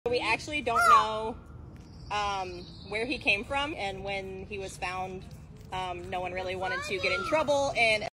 We actually don't know where he came from, and when he was found, no one really wanted to get in trouble, and